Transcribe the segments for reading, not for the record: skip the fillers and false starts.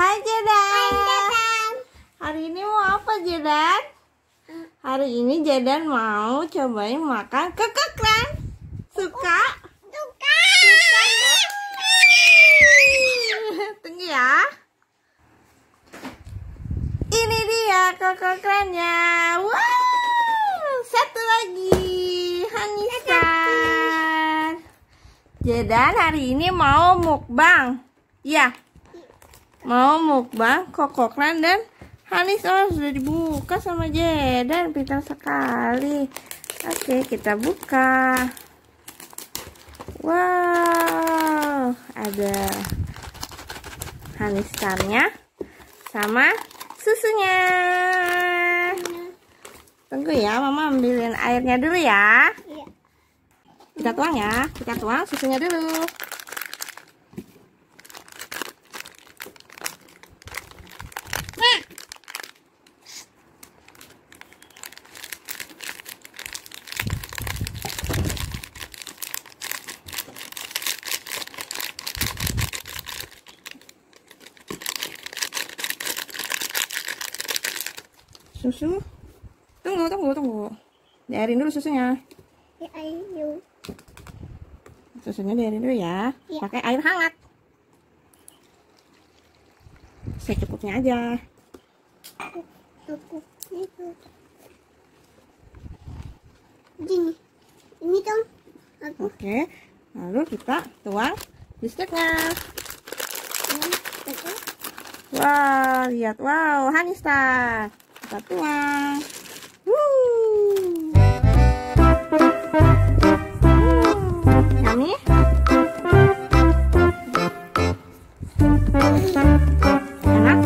Hai Jadan. Hari ini mau apa Jadan? Hari ini Jadan mau cobain makan kekekran. Suka? Suka. Tunggu ya. Ini dia kekekrannya. Wow, satu lagi. Hanisan. Jadan hari ini mau mukbang. Ya. Mau mukbang kokokran dan Hanis. Oh, sudah dibuka sama Jadan, pintar sekali. Oke, kita buka. Wow, ada Hanisannya sama susunya. Tunggu ya, Mama ambilin airnya dulu ya. Kita tuang ya, kita tuang susunya dulu. Susu, tunggu, diairin dulu susunya. Susunya diairin dulu ya, pakai air hangat. Secukupnya aja. Ini dong. Oke, lalu kita tuang biskuitnya. Wow, lihat, wow, Hanista. Kita tuang. Yummy. Enak.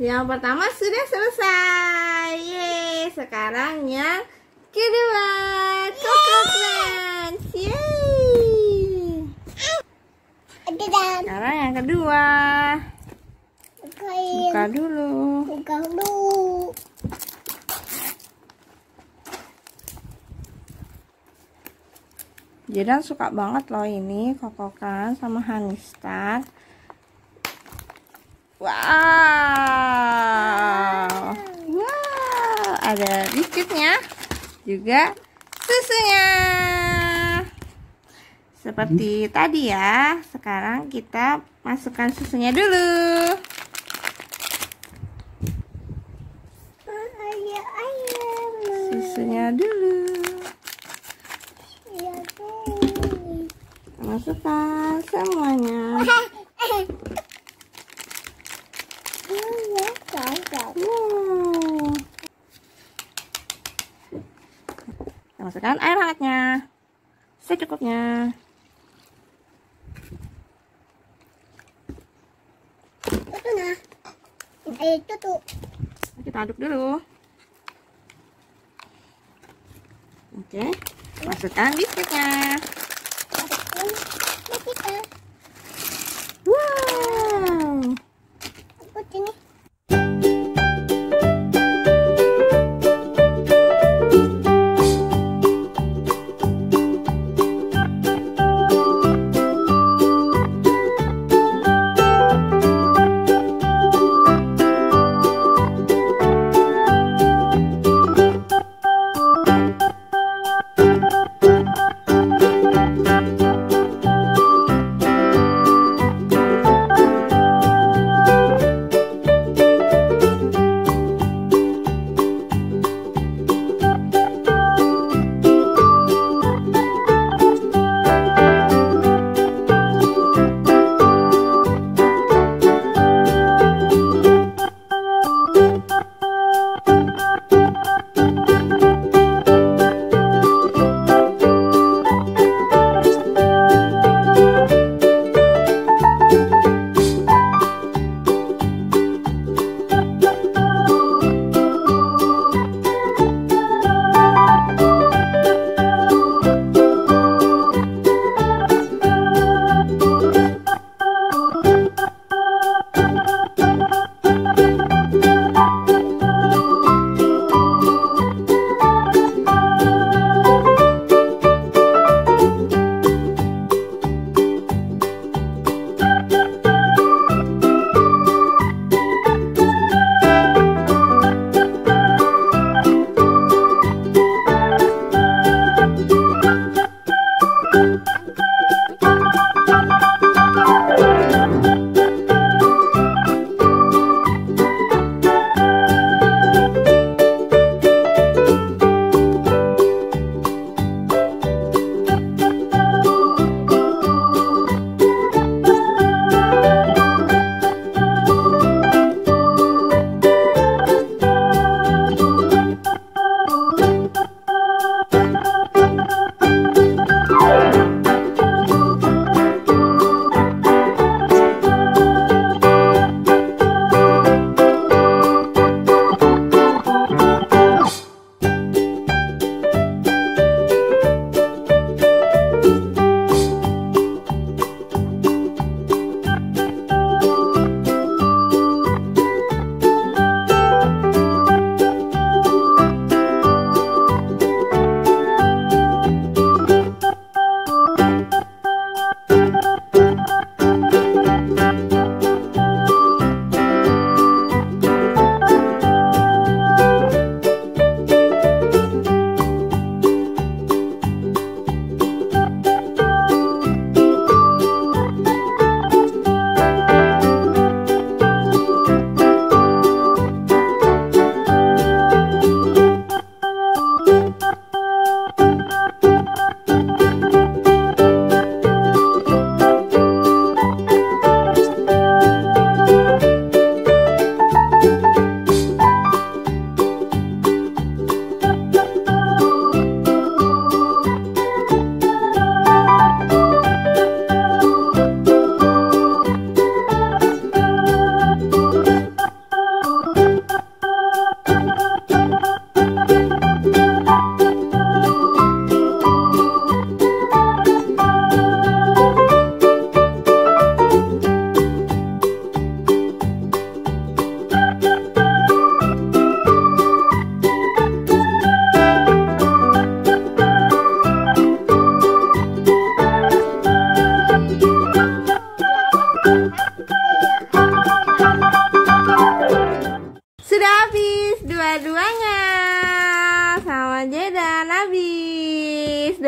Yang pertama sudah selesai. Yeay, sekarang yang kedua, Coco Crunch. Yeay. Sekarang yang kedua. Buka dulu. Jedan suka banget loh ini Coco Crunch sama Hanistar. Wow, ada biskuitnya, juga susunya. Seperti tadi ya. Sekarang kita masukkan susunya dulu. Susunya dulu. Masukkan semuanya. Kita masukkan air hangatnya secukupnya. Kita aduk dulu. Oke, masukkan biskuitnya. Wow.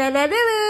Dadah dulu.